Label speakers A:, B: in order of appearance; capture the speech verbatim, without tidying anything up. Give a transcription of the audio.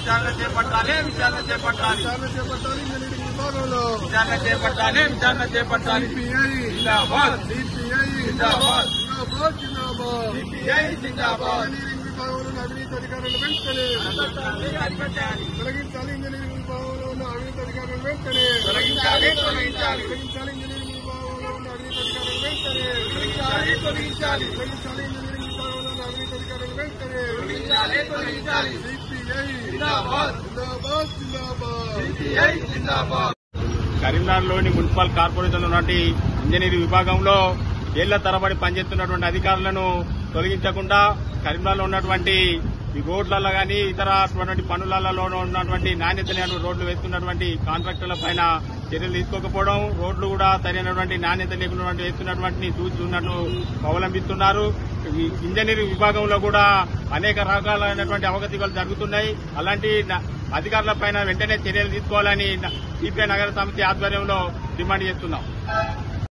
A: విచారణ చేపట్టాలి విచారణ చేపట్టాలి
B: విచారణ చేపట్టాలి ఇంజనీరింగ్ విభాగంలో
A: విచారణ చేపట్టాలి విచారణ చేపట్టాలి
B: సిపిఐ
A: జిందాబాద్
B: సిపిఐ
A: జిందాబాద్
B: జిందాబాద్ జిందాబాద్
A: సిపిఐ జిందాబాద్
B: ఇంజనీరింగ్ విభాగంలో ఉన్న అవినీతి అధికారులను వెంటనే తొలగించాలి ఇంజనీరింగ్ విభాగంలో ఉన్న అవినీతి అధికారులను వెంటనే
A: తొలగించాలి తొలగించాలి
B: తొలగించాలి ఇంజనీరింగ్ విభాగంలో ఉన్న అవినీతి అధికారులను వెంటనే
A: తొలగించాలి తొలగించాలి
B: తొలగించాలి ఇంజనీరింగ్ విభాగంలో ఉన్న అవినీతి అధికారులను వెంటనే
A: తొలగించాలి తొలగించాలి
B: సిపిఐ
A: జిందాబాద్
B: జిందాబాద్ జిందాబాద్
A: సిపిఐ జిందాబాద్.
C: కరీంనగర్లోని మున్సిపల్ కార్పొరేషన్ ఉన్నటువంటి ఇంజనీరింగ్ విభాగంలో ఏళ్ల తరబడి పనిచేస్తున్నటువంటి అధికారులను తొలగించకుండా కరీంనగర్లో ఉన్నటువంటి ఈ రోడ్లలో కానీ ఇతర పనులలో ఉన్నటువంటి నాణ్యత లేని రోడ్లు వేస్తున్నటువంటి కాంట్రాక్టర్ల పైన చర్యలు తీసుకోకపోవడం, రోడ్లు కూడా సరైనటువంటి నాణ్యత లేకుండా వేస్తున్నటువంటి చూస్తున్నట్టు అవలంబిస్తున్నారు. ఇంజనీరింగ్ విభాగంలో కూడా అనేక రకాలైనటువంటి అవగతికలు జరుగుతున్నాయి. అలాంటి అధికారుల పైన వెంటనే చర్యలు తీసుకోవాలని సిపిఐ నగర సమితి ఆధ్వర్యంలో డిమాండ్ చేస్తున్నాం.